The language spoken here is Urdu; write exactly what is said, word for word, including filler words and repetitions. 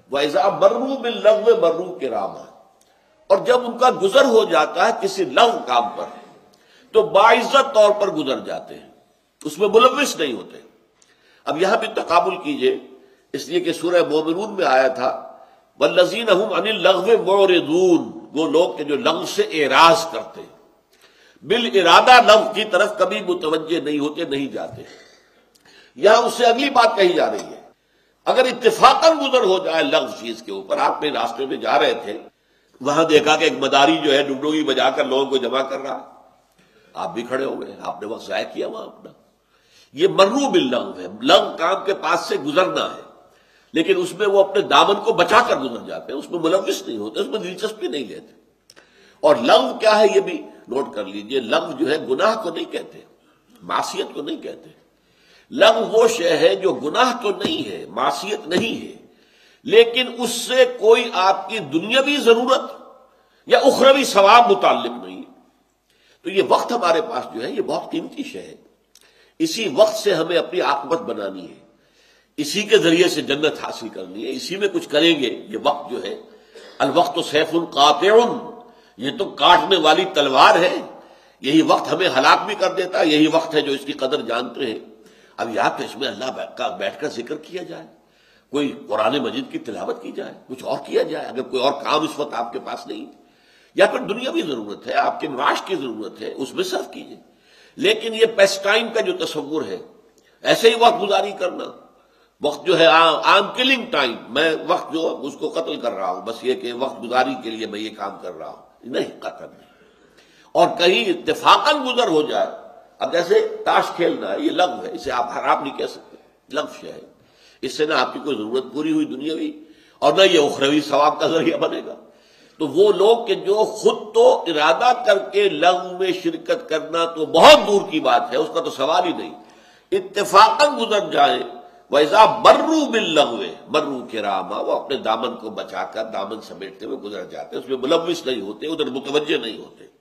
وَإِذَا مَرُّوا بِاللَّغْوِ مَرُّوا كِرَامًا، اور جب ان کا گزر ہو جاتا ہے کسی لغو کام پر تو باعزت طور پر گزر جاتے ہیں، اس میں ملوث نہیں ہوتے۔ اب یہاں بھی تقابل کیجئے، اس لیے کہ سورہ مومنون میں آیا تھا وَالَّذِينَ هُمْ عَنِ اللَّغْوِ مُعْرِضُونَ، وہ لوگ کہ جو لغو سے اعراض کرتے ہیں، بالارادہ لغو کی طرف کبھی متوجہ نہیں ہوتے، نہیں جاتے۔ یہاں اس سے اگلی بات کہی جا رہی ہے، اگر اتفاقاً گزر ہو جائے لغو چیز کے اوپر، آپ نے راستے میں جا رہے تھے، وہاں دیکھا کہ ایک مداری جو ہے ڈگڈوگی بجا کر لوگوں کو جمع کر رہا، آپ بھی کھڑے ہو گئے، آپ نے وقت ضائع کیا وہاں اپنا۔ یہ مرو باللغو ہے، لغو کام کے پاس سے گزرنا ہے، لیکن اس میں وہ اپنے دامن کو بچا کر گزر جاتے ہیں، اس میں ملوث نہیں ہوتے، اس میں دلچسپی نہیں لیتے۔ اور لغو کیا ہے یہ بھی نوٹ کر لیجئے، لغو جو ہے گناہ کو نہیں کہتے، معصیت کو نہیں کہتے۔ لغو وہ شے ہے جو گناہ تو نہیں ہے، معصیت نہیں ہے، لیکن اس سے کوئی آپ کی دنیاوی ضرورت یا اخروی ثواب متعلق نہیں ہے۔ تو یہ وقت ہمارے پاس جو ہے یہ بہت قیمتی شے ہے، اسی وقت سے ہمیں اپنی عاقبت بنانی ہے، اسی کے ذریعے سے جنت حاصل کرنی ہے، اسی میں کچھ کریں گے۔ یہ وقت جو ہے الوقت سیف قاطع، یہ تو کاٹنے والی تلوار ہے، یہی وقت ہمیں ہلاک بھی کر دیتا ہے، یہی وقت ہے جو اس کی قدر جانتے ہیں۔ اب یا تو اس میں اللہ کا بیٹھ کر ذکر کیا جائے، کوئی قرآن مجید کی تلاوت کی جائے، کچھ اور کیا جائے اگر کوئی اور کام اس وقت آپ کے پاس نہیں، یا پھر دنیاوی ضرورت ہے، آپ کے معاش کی ضرورت ہے، اس میں صرف کیجیے۔ لیکن یہ پیس ٹائم کا جو تصور ہے، ایسے ہی وقت گزاری کرنا، وقت جو ہے آئی ایم کلنگ ٹائم، میں وقت جو اس کو قتل کر رہا ہوں، بس یہ کہ وقت گزاری کے لیے میں یہ کام کر رہا ہوں، نہیں، قتل نہیں۔ اور کہیں اتفاقاً گزر ہو جائے، اب جیسے تاش کھیلنا ہے، یہ لغو ہے، اسے آپ حرام نہیں کہہ سکتے، لغو شے ہے، اس سے نہ آپ کی کوئی ضرورت پوری ہوئی دنیاوی اور نہ یہ اخروی ثواب کا ذریعہ بنے گا۔ تو وہ لوگ کہ جو خود تو ارادہ کر کے لغو میں شرکت کرنا تو بہت دور کی بات ہے، اس کا تو سوال ہی نہیں، اتفاقاً گزر جائیں، وَإِذَا مَرُّوا بِاللَّغْوِ مَرُّوا كِرَامًا، وہ اپنے دامن کو بچا کر دامن سمیٹتے ہوئے گزر جاتے ہیں، اس میں ملوث نہیں ہوتے، ادھر متوجہ نہیں ہوتے۔